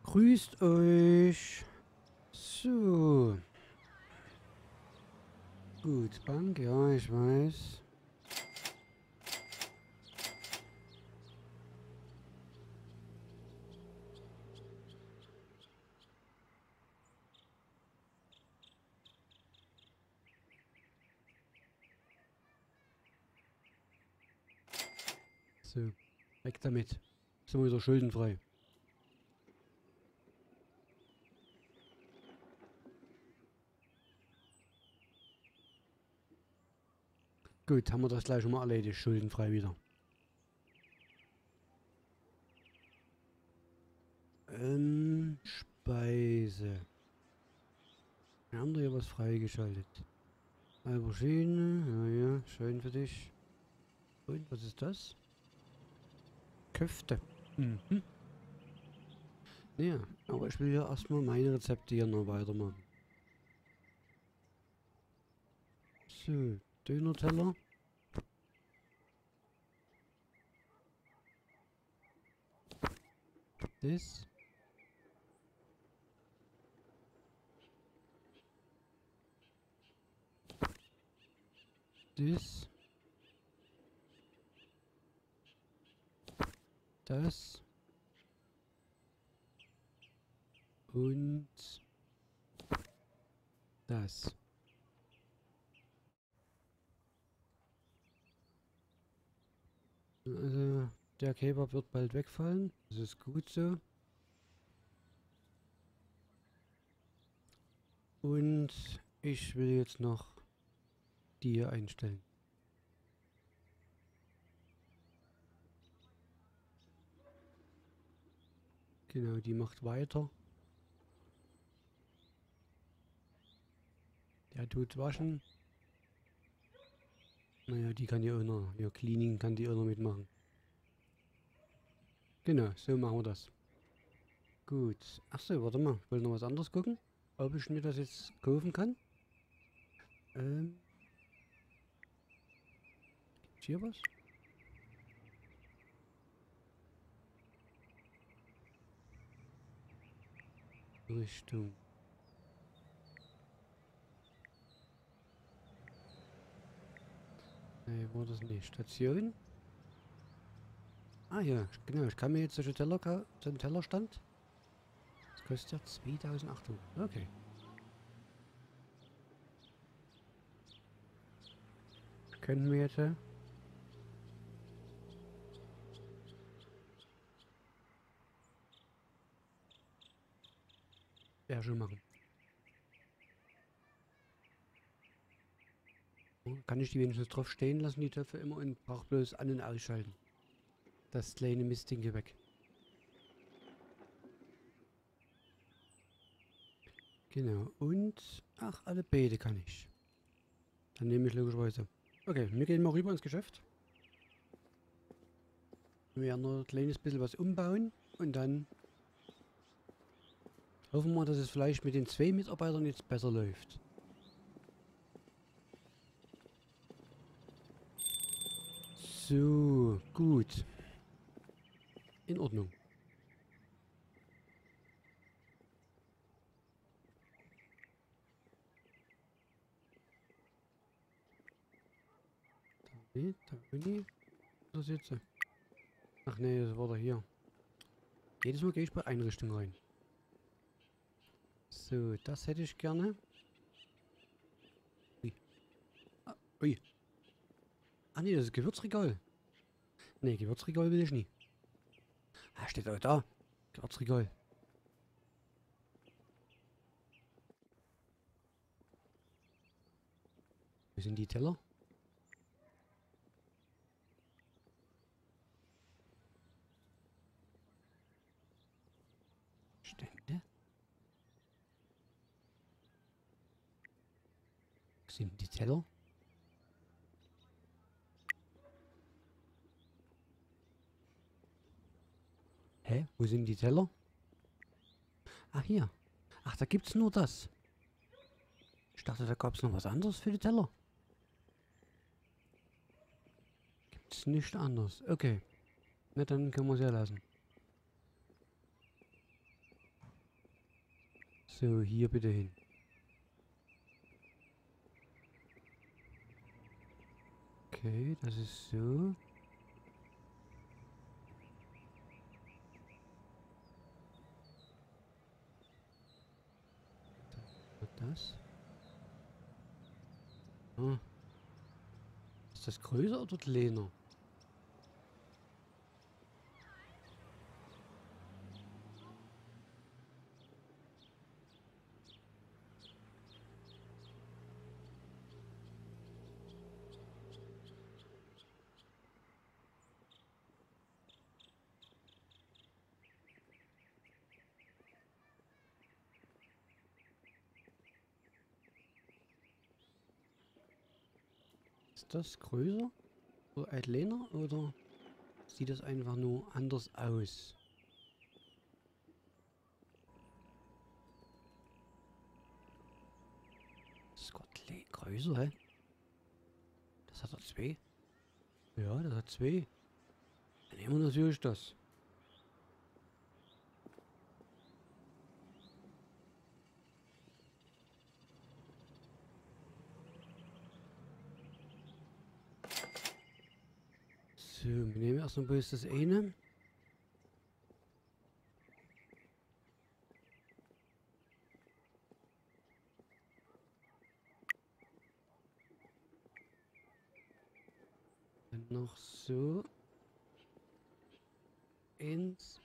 Grüßt euch. So. Gut, Bank, ja, ich weiß. So, weg damit. Sind wir wieder schuldenfrei. Gut, haben wir das gleich schon mal erledigt. Schuldenfrei wieder. Speise. Wir haben da hier was freigeschaltet. Aubergine, ja, ja, schön für dich. Und, was ist das? Köfte. Mhm. Ja, aber ich will ja erstmal meine Rezepte hier noch weitermachen. So, Döner-Teller. Das. Das. Das. Und das. Also, der Kebab wird bald wegfallen. Das ist gut so. Und ich will jetzt noch die hier einstellen. Genau, die macht weiter. Der tut waschen. Naja, die kann hier auch noch. Ja, Cleaning kann die auch noch mitmachen. Genau, so machen wir das. Gut. Achso, warte mal. Ich wollte noch was anderes gucken. Ob ich mir das jetzt kaufen kann. Ähm, gibt's hier was? Richtung. Nee, war das nicht. Station? Ah ja, genau. Ich kann mir jetzt solche Teller zum Tellerstand. Das kostet ja 2800. Okay. Können wir jetzt ja schon machen. Kann ich die wenigstens drauf stehen lassen, die Töpfe immer, und brauche bloß an- und ausschalten. Das kleine Mistding hier weg. Genau. Und, ach, alle Beete kann ich. Dann nehme ich logischerweise. Okay, wir gehen mal rüber ins Geschäft. Wir werden noch ein kleines bisschen was umbauen. Und dann hoffen wir, dass es vielleicht mit den 2 Mitarbeitern jetzt besser läuft. So, gut. In Ordnung. Nee, da Uni. Da sitze. Ach nee, das war da hier. Jedes Mal gehe ich bei Einrichtung rein. So, das hätte ich gerne. Ui. Ah, ui. Ah nee, das ist Gewürzregal. Nee, Gewürzregal will ich nie. Ah, steht auch da. Gewürzregal. Wo sind die Teller? Stände? Wo sind die Teller? Hä? Wo sind die Teller? Ach, hier. Ach, da gibt's nur das. Ich dachte, da gab's noch was anderes für die Teller. Gibt's nicht anders. Okay. Na, dann können wir es ja lassen. So, hier bitte hin. Okay, das ist so. Das. Ah. Ist das größer oder kleiner? Ist das größer oder kleiner oder sieht das einfach nur anders aus? Das ist gerade größer, hä? Das hat er zwei. Ja, das hat zwei. Dann nehmen wir natürlich das. So, wir nehmen erstmal bloß das eine. Dann noch so. Eins.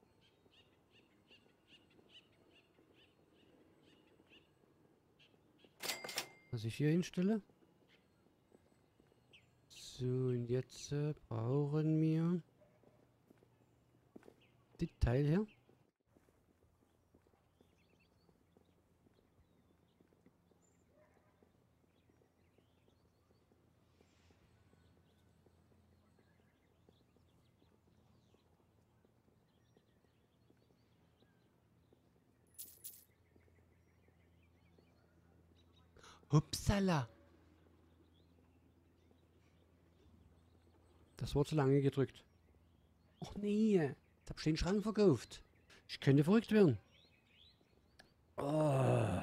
Was ich hier hinstelle. So, und jetzt brauchen wir das Teil hier. Upsala. Das war zu lange gedrückt. Och nee, jetzt hab ich den Schrank verkauft. Ich könnte verrückt werden. Oh.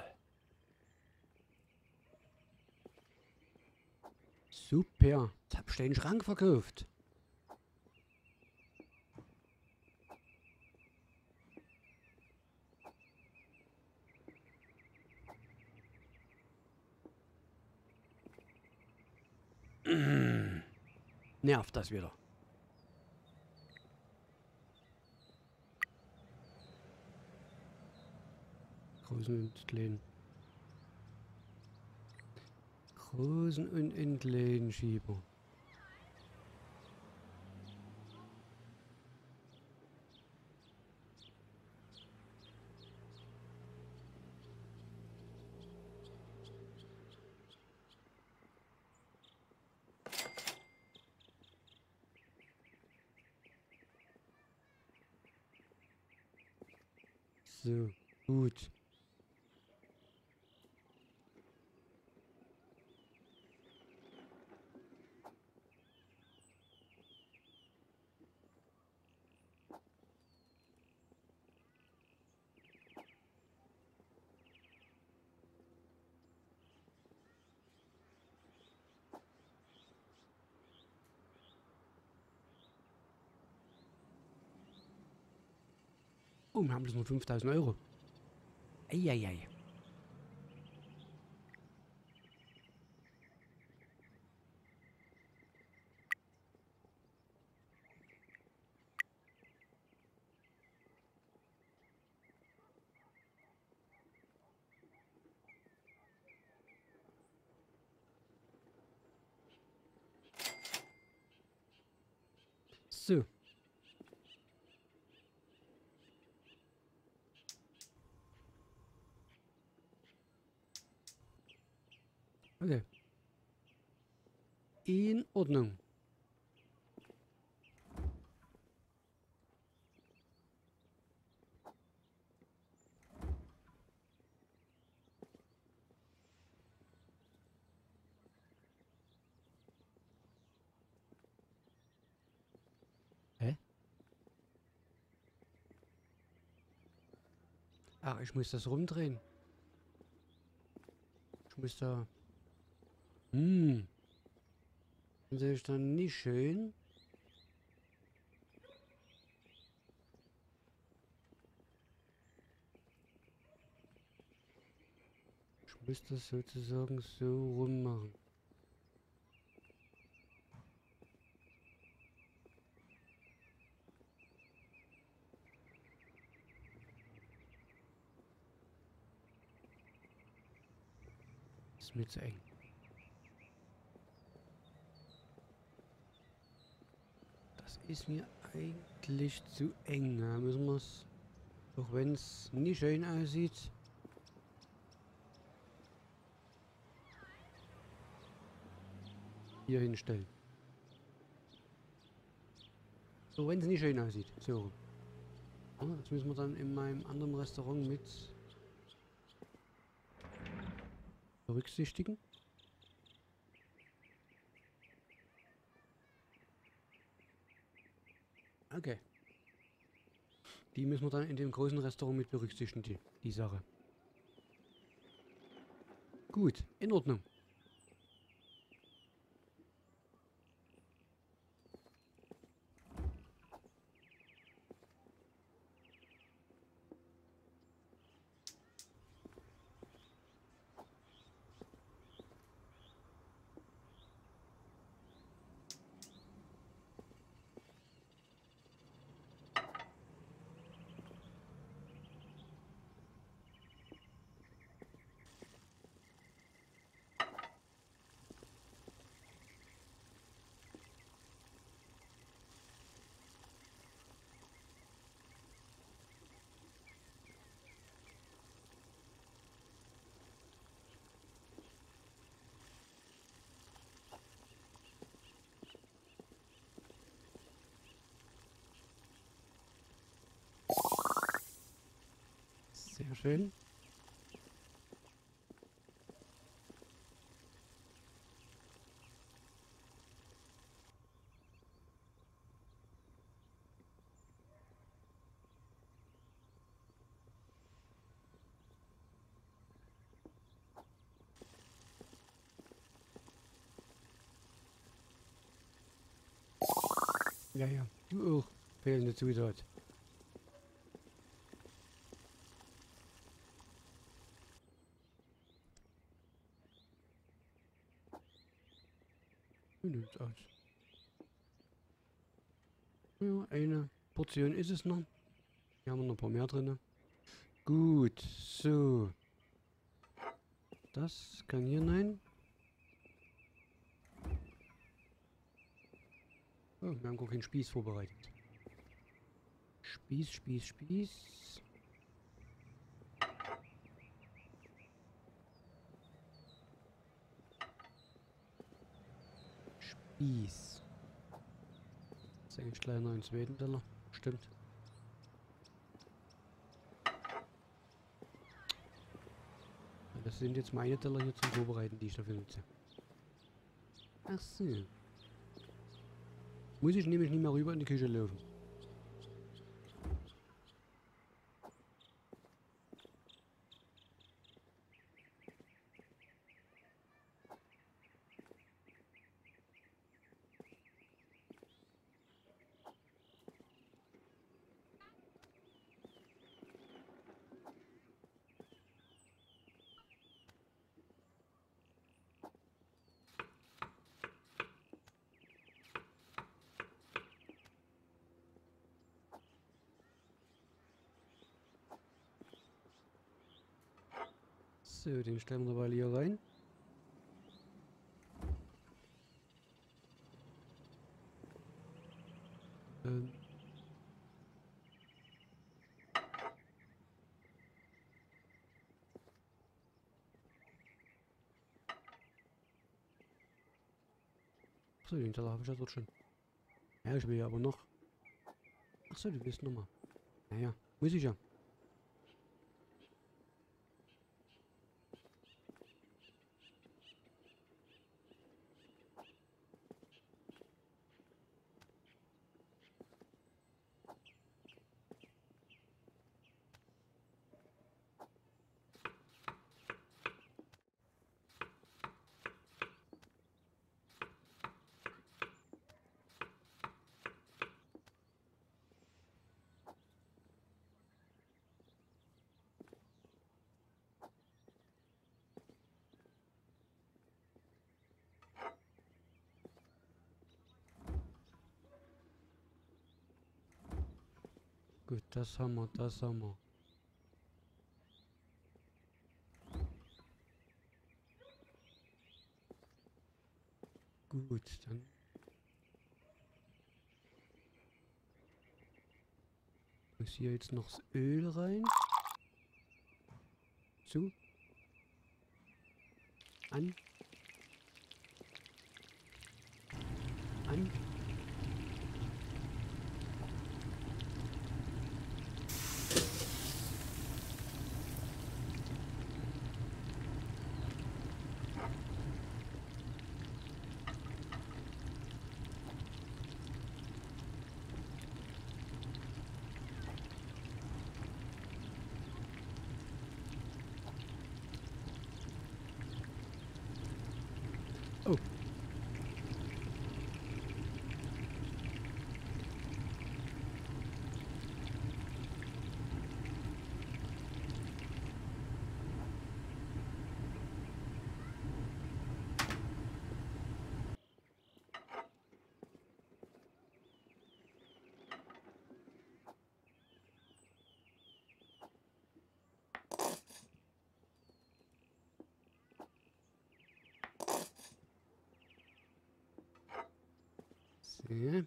Super, jetzt hab ich den Schrank verkauft. Nervt das wieder. Großen und kleinen. Großen und kleinen Schieber. So, gut. Oh, wir haben bloß nur 5000 Euro. Eieiei. So. Okay. In Ordnung. Hä? Ach, ich muss das rumdrehen. Ich muss da... Hm. Dann sehe ich dann nicht schön. Ich muss das sozusagen so rummachen. Ist mir zu eng. Das ist mir eigentlich zu eng. Da müssen wir es, auch wenn es nicht schön aussieht, hier hinstellen. So, wenn es nicht schön aussieht. So. Ja, das müssen wir dann in meinem anderen Restaurant mit berücksichtigen. Okay. Die müssen wir dann in dem großen Restaurant mit berücksichtigen, die Sache. Gut, in Ordnung. Sehr schön. Ja, ja. Du auch. Fehlende Zutat. Wie nimmt's aus? Ja, eine Portion ist es noch. Hier haben wir noch ein paar mehr drin. Gut, so. Das kann hier rein. Oh, wir haben gar keinen Spieß vorbereitet. Spieß, Spieß, Spieß. Spieß. Das ist eigentlich kleiner als zweiten Teller. Stimmt. Das sind jetzt meine Teller hier zum Vorbereiten, die ich dafür nutze. Ach so. Muss ich nämlich nicht mehr rüber in die Küche laufen. So, den stellen wir dabei hier rein. Ähm. Achso, den Teller habe ich ja dort schon. Ja, ich will ja aber noch. Achso, du willst nochmal. Naja, muss ich ja. Gut, das haben wir, das haben wir. Gut, dann muss hier jetzt noch das Öl rein. Zu. An. An. Oh. So.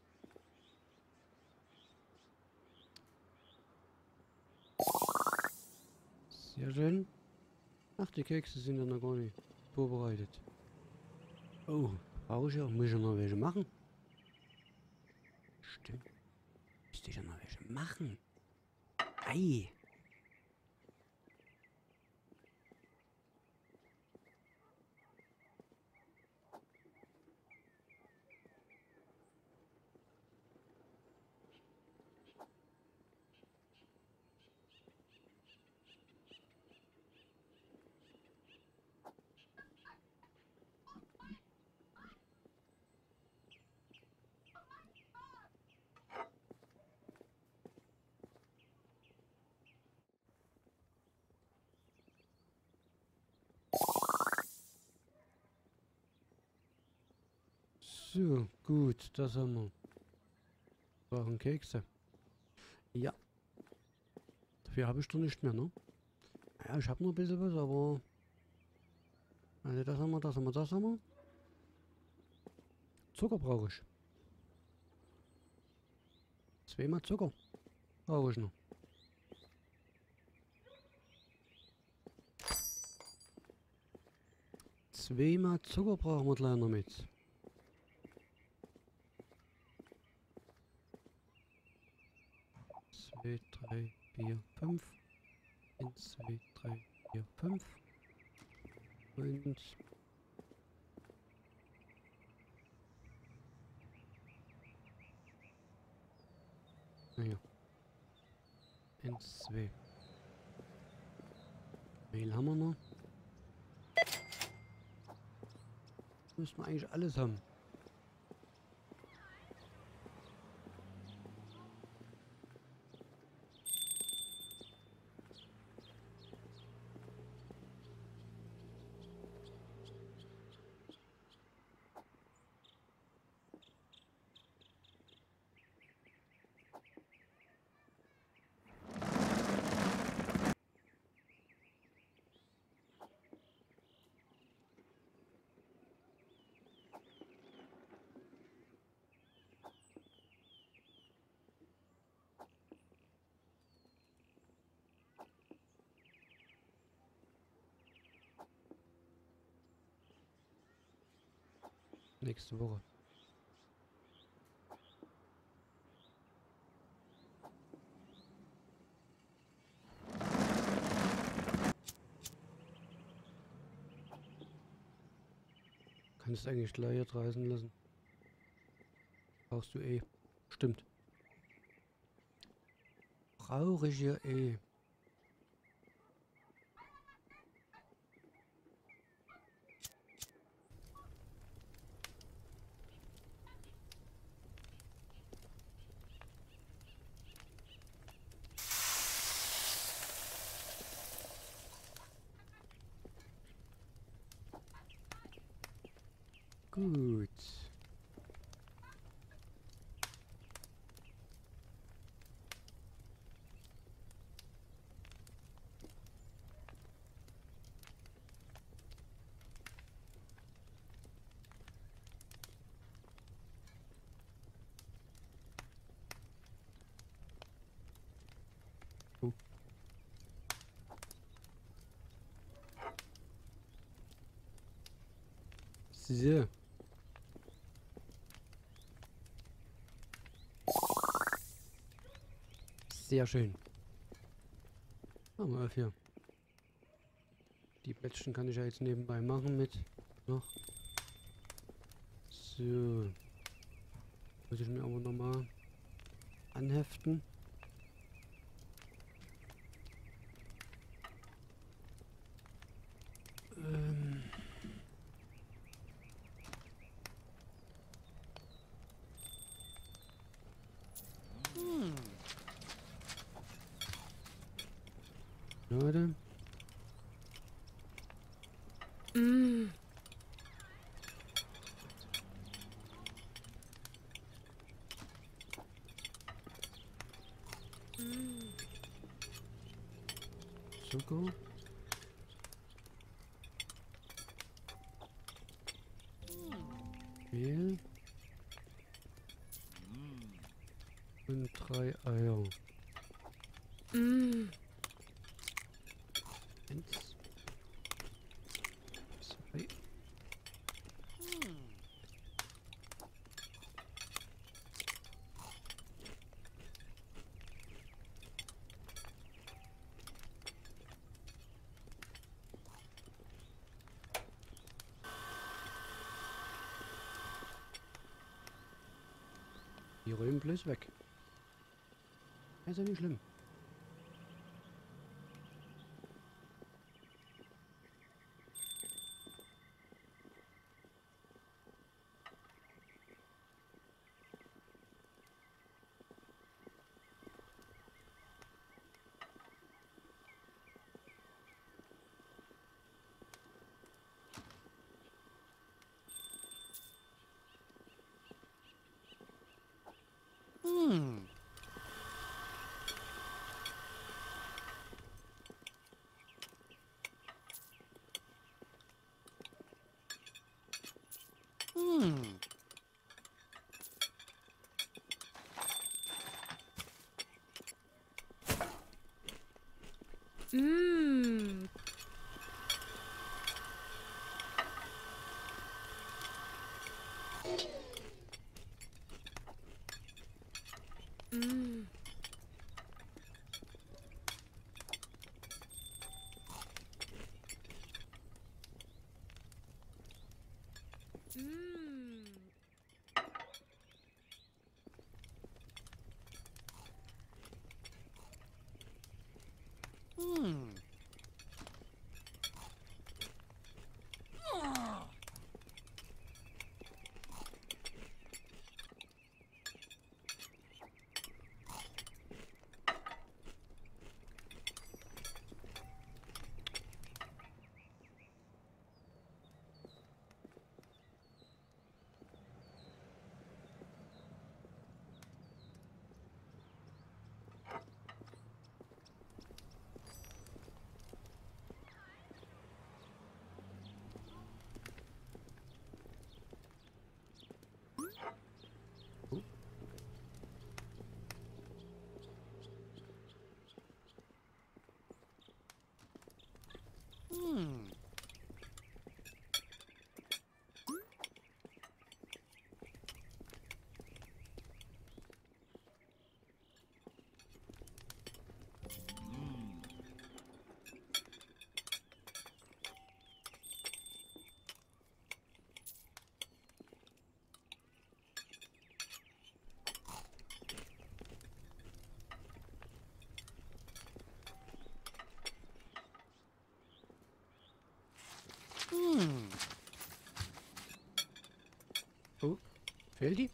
Sehr schön. Ach, die Kekse sind ja noch gar nicht vorbereitet. Oh, brauche ich ja. Muss ich ja noch welche machen? Stimmt. Müsste ich ja noch welche machen. Ei. So, gut, das haben wir. Brauchen Kekse. Ja, dafür habe ich doch nicht mehr, ne? Ja, ich habe noch ein bisschen was, aber... Also das haben wir, das haben wir, das haben wir. Zucker brauche ich. Zweimal Zucker brauche ich noch. Zweimal Zucker brauchen wir gleich noch mit. Zwei, drei, vier, fünf. 1, 2, 3, 4, 5. Und... Naja. 1, 2. Mehl haben wir noch. Müssen wir eigentlich alles haben. Nächste Woche. Kannst du eigentlich gleich jetzt reisen lassen. Brauchst du eh. Stimmt. Brauche ich ja eh. Gut. So. Sehr schön. Machen wir auf hier. Die Plättchen kann ich ja jetzt nebenbei machen mit noch. So. Muss ich mir aber nochmal anheften. Ähm. Leute. Zucker. Mehl. Und 3 Eier. Eins. Zwei. Die räumen bloß weg. Ist ja nicht schlimm. Oh, fehlt die?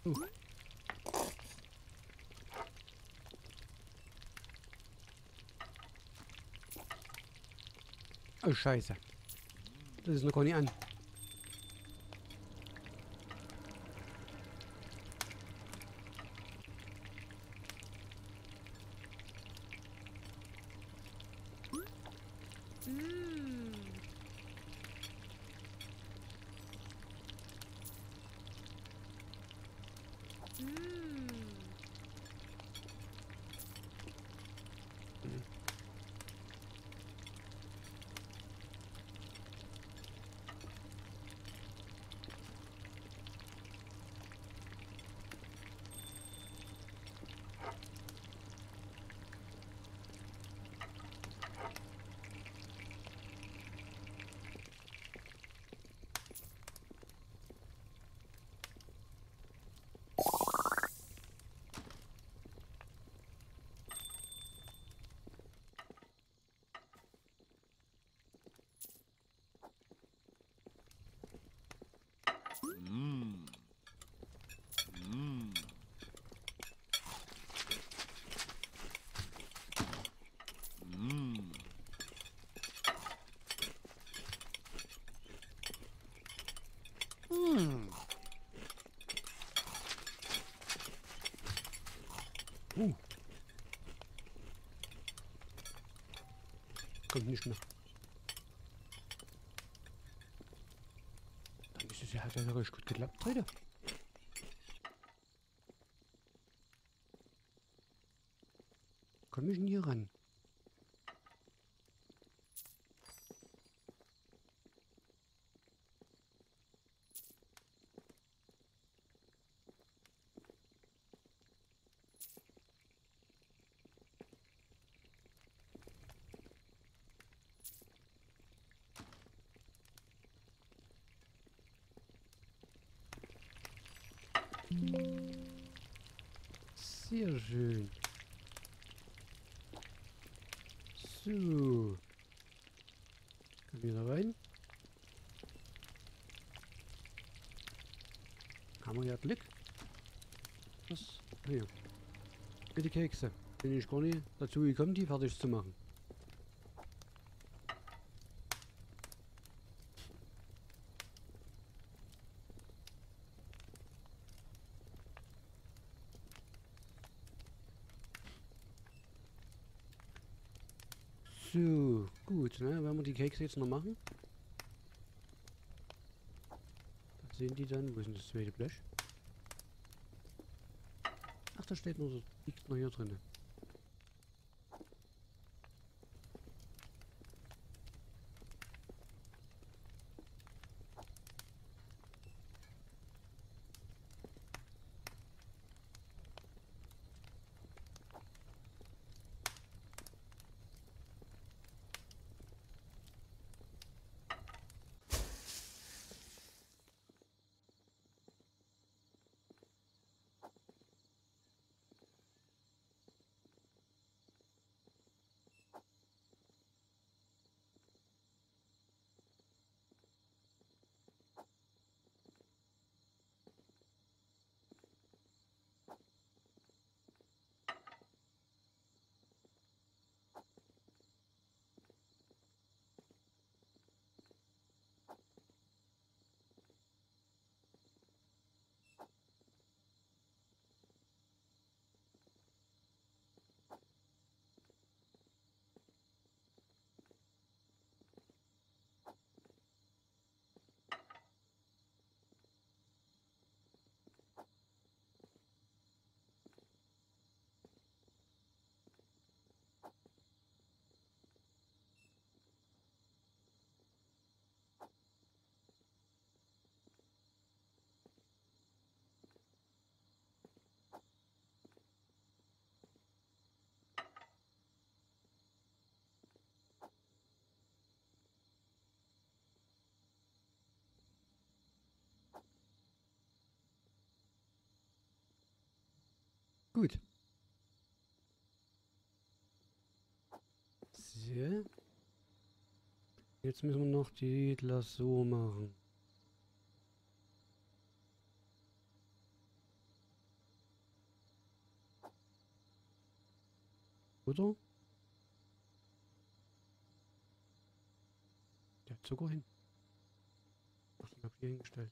Oh, scheiße. Das ist noch gar nicht an. Kommt nicht mehr. Dann ist es ja, hat ja richtig gut geklappt heute. Komm ich denn hier ran? Sehr schön. So. Komm wieder rein. Haben wir ja Glück. Was? Hier. Für die Kekse. Bin ich gar nicht dazu gekommen, die fertig zu machen. So, gut, ne? Wenn wir die Kekse jetzt noch machen. Da sehen die dann. Wo ist denn das zweite Blech? Ach, da steht noch so. Liegt noch hier drin. Gut. So. Jetzt müssen wir noch die Glasur machen. Oder? Der hat Zucker hin. Ach, den hab ich hier hingestellt.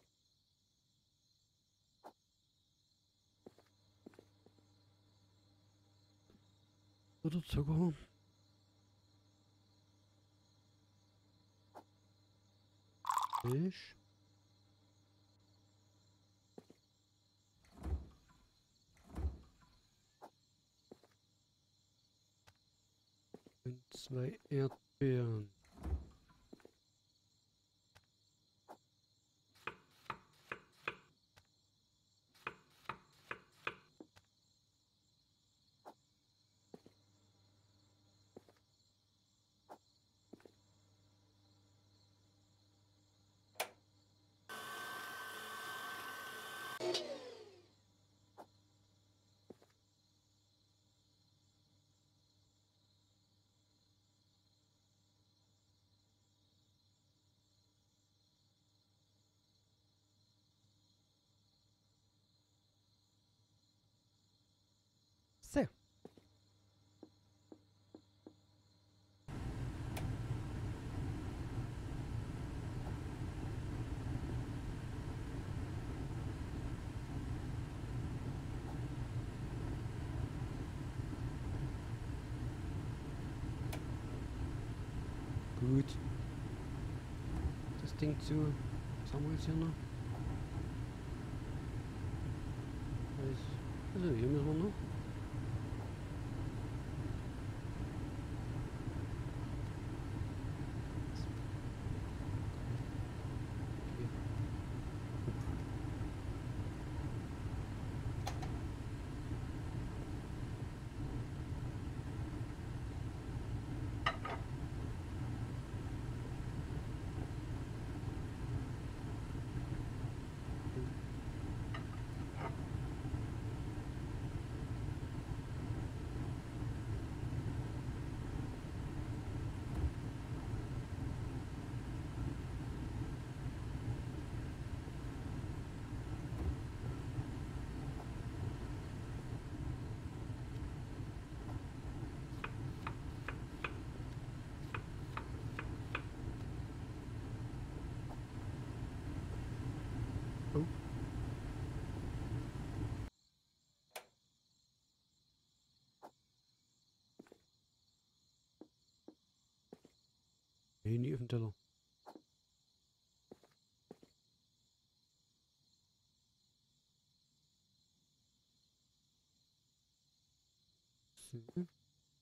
Oder Zucker. Milch. Und 2 Erdbeeren. So. Gut. Das Ding zu. Was haben wir jetzt hier noch? Also hier müssen wir noch. Oh. Nee, nie auf den Teller. So.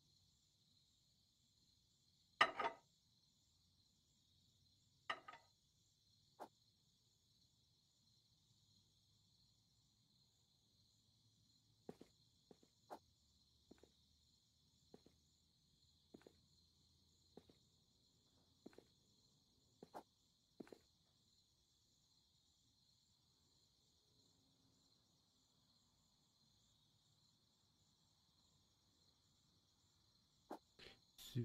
So.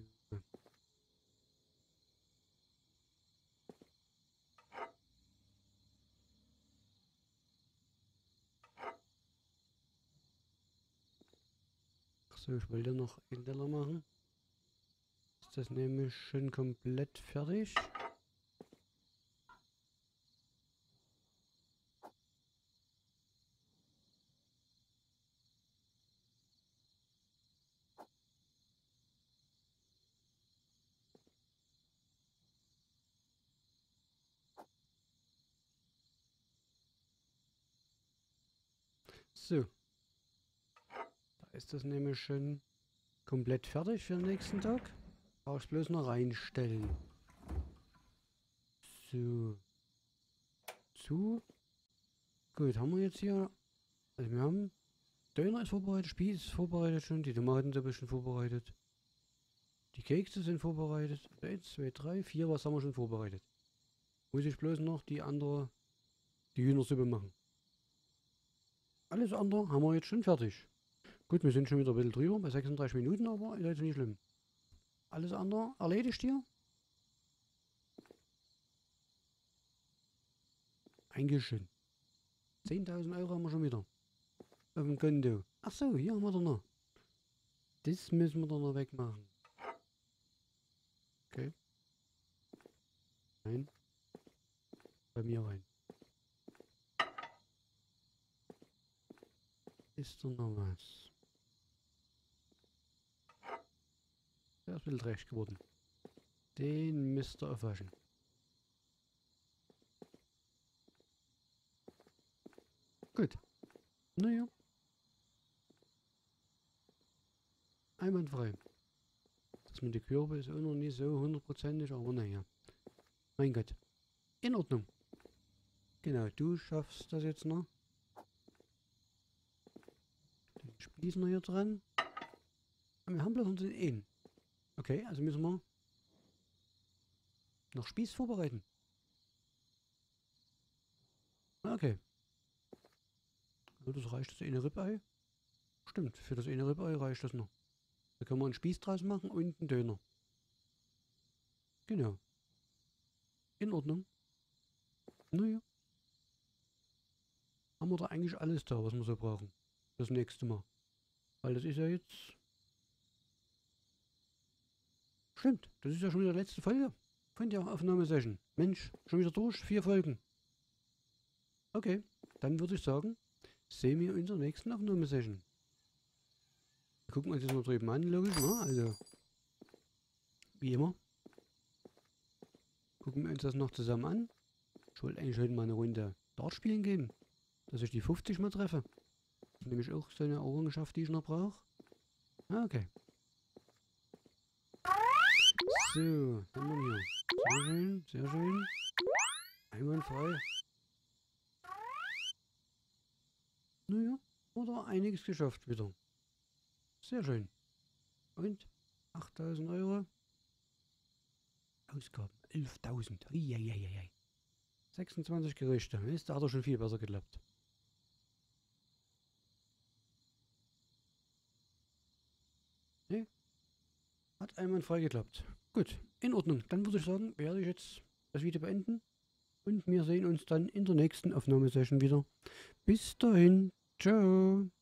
Ach so, ich wollte noch einen Teller machen. Ist das nämlich schon komplett fertig? So. Da ist das nämlich schon komplett fertig für den nächsten Tag. Brauche ich bloß noch reinstellen. So. Zu. Gut, haben wir jetzt hier. Also wir haben. Döner ist vorbereitet, Spieß ist vorbereitet schon, die Tomaten sind ein bisschen vorbereitet. Die Kekse sind vorbereitet. 1, 2, 3, 4, was haben wir schon vorbereitet? Muss ich bloß noch die Hühnersuppe machen. Alles andere haben wir jetzt schon fertig. Gut, wir sind schon wieder ein bisschen drüber, bei 36 Minuten, aber ist jetzt nicht schlimm. Alles andere erledigt hier? Eigentlich schon. 10.000 € haben wir schon wieder. Auf dem Konto. Ach so, hier haben wir doch noch. Das müssen wir dann noch wegmachen. Okay. Nein. Bei mir rein. Ist da noch was? Der ist ein bisschen dreckig geworden. Den müsst ihr aufwaschen. Gut. Naja. Einwandfrei. Das mit den Körper ist auch noch nicht so hundertprozentig, aber naja. Mein Gott. In Ordnung. Genau, du schaffst das jetzt noch. Den Spieß noch hier dran. Und wir haben bloß unseren einen. Okay, also müssen wir noch Spieß vorbereiten. Okay. Also das reicht das eine Ribeye. Stimmt, für das eine Ribeye reicht das noch. Da können wir einen Spieß draus machen und einen Döner. Genau. In Ordnung. Naja. Haben wir da eigentlich alles da, was wir so brauchen. Das nächste Mal. Weil das ist ja jetzt... Stimmt, das ist ja schon wieder die letzte Folge von der Aufnahmesession. Mensch, schon wieder durch, 4 Folgen. Okay, dann würde ich sagen, sehen wir uns in der nächsten Aufnahmesession. Wir gucken uns das noch drüben an, logisch, ne? Also, wie immer. Gucken wir uns das noch zusammen an. Ich wollte eigentlich heute mal eine Runde Dart spielen gehen, dass ich die 50 mal treffe. Das ist nämlich auch so eine Errungenschaft, die ich noch brauche. Ah, okay. So, dann haben wir hier. Sehr schön, sehr schön. Einwandfrei. Naja, oder einiges geschafft wieder. Sehr schön. Und 8.000 Euro. Ausgaben 11.000. 26 Gerichte. Ist, da hat er schon viel besser geklappt. Ne? Hat einwandfrei geklappt. Gut, in Ordnung. Dann würde ich sagen, werde ich jetzt das Video beenden. Und wir sehen uns dann in der nächsten Aufnahmesession wieder. Bis dahin. Ciao.